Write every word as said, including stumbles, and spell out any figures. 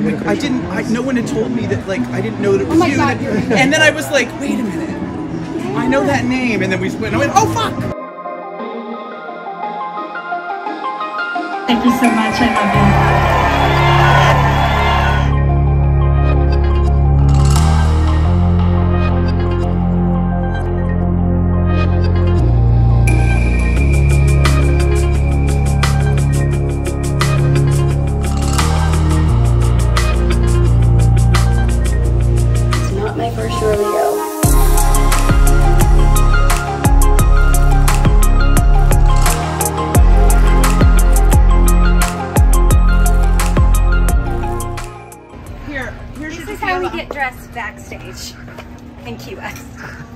my, I didn't, I, no one had told me that, like, I didn't know that it was Oh my you. God, and, and then I was like, wait a minute, I know that name. And then we went, I went, oh fuck. Thank you so much, I love you. My first rodeo. Here, here's This your is how we get dressed backstage in Key West.